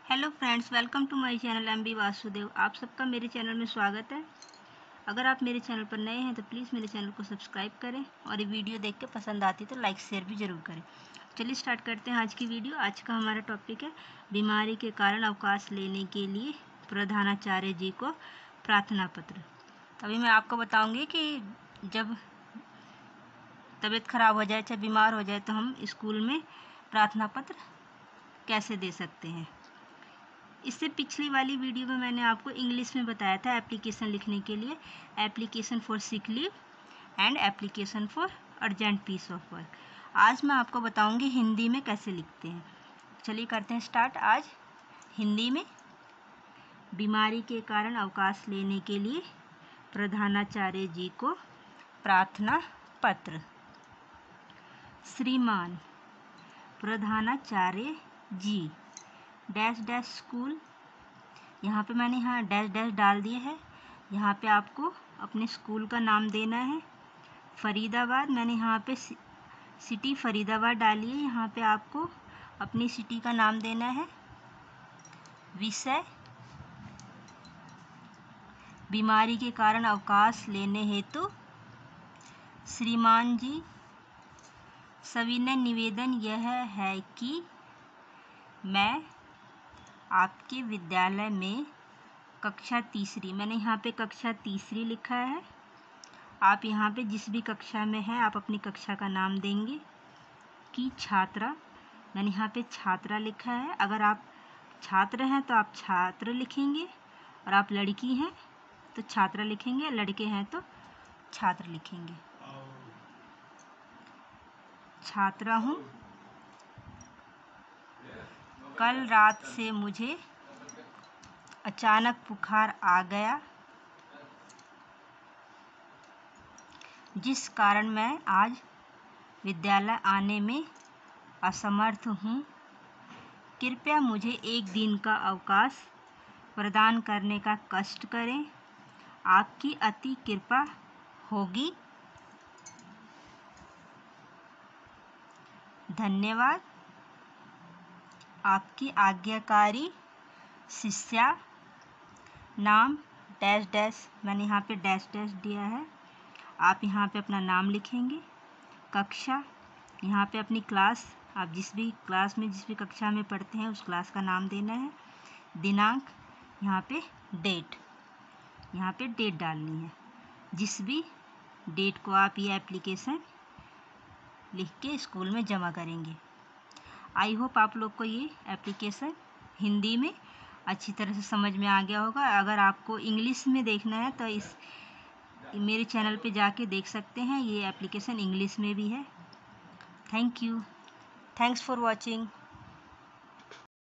Hello friends, welcome to my channel MB Vasudev. आप सबका मेरे चैनल में स्वागत है। अगर आप मेरे चैनल पर नए हैं तो प्लीज़ मेरे चैनल को सब्सक्राइब करें और ये वीडियो देख के पसंद आती तो लाइक शेयर भी ज़रूर करें। चलिए स्टार्ट करते हैं आज की वीडियो। आज का हमारा टॉपिक है बीमारी के कारण अवकाश लेने के लिए प्रधानाचार्य जी को प्रार्थना पत्र। अभी मैं आपको बताऊँगी कि जब तबीयत खराब हो जाए, चाहे बीमार हो जाए, तो हम स्कूल में प्रार्थना पत्र कैसे दे सकते हैं। इससे पिछली वाली वीडियो में मैंने आपको इंग्लिश में बताया था एप्लीकेशन लिखने के लिए, application for sick leave and application for urgent piece of work. आज मैं आपको बताऊंगी हिंदी में कैसे लिखते हैं। चलिए करते हैं स्टार्ट। आज हिंदी में बीमारी के कारण अवकाश लेने के लिए प्रधानाचार्य जी को प्रार्थना पत्र। श्रीमान प्रधानाचार्य जी डैश डैश स्कूल, यहाँ पे मैंने डैश डैश डाल दिए है। यहाँ पे आपको अपने स्कूल का नाम देना है। फरीदाबाद, मैंने यहाँ पे सिटी फरीदाबाद डाली है। यहाँ पे आपको अपनी सिटी का नाम देना है। विषय बीमारी के कारण अवकाश लेने हेतु श्रीमान जी सविनय निवेदन यह है कि मैं आपके विद्यालय में कक्षा तीसरी, मैंने यहाँ पे कक्षा तीसरी लिखा है। आप यहाँ पे जिस भी कक्षा में हैं आप अपनी कक्षा का नाम देंगे। कि छात्रा, मैंने यहाँ पे छात्रा लिखा है। अगर आप छात्र हैं तो आप छात्र लिखेंगे, और आप लड़की हैं तो छात्रा लिखेंगे, लड़के हैं तो छात्र लिखेंगे। छात्रा हूँ, कल रात से मुझे अचानक बुखार आ गया, जिस कारण मैं आज विद्यालय आने में असमर्थ हूँ। कृपया मुझे एक दिन का अवकाश प्रदान करने का कष्ट करें। आपकी अति कृपा होगी। धन्यवाद। आपकी आज्ञाकारी शिष्या। नाम डैश डैश, मैंने यहाँ पे डैश डैश दिया है। आप यहाँ पे अपना नाम लिखेंगे। कक्षा, यहाँ पे अपनी क्लास, आप जिस भी क्लास में जिस भी कक्षा में पढ़ते हैं उस क्लास का नाम देना है। दिनांक, यहाँ पे डेट, यहाँ पे डेट डालनी है। जिस भी डेट को आप ये एप्लीकेशन लिख के स्कूल में जमा करेंगे। आई होप आप लोग को ये एप्लीकेशन हिंदी में अच्छी तरह से समझ में आ गया होगा। अगर आपको इंग्लिश में देखना है तो इस मेरे चैनल पे जाके देख सकते हैं। ये एप्लीकेशन इंग्लिश में भी है। Thank you, thanks for watching.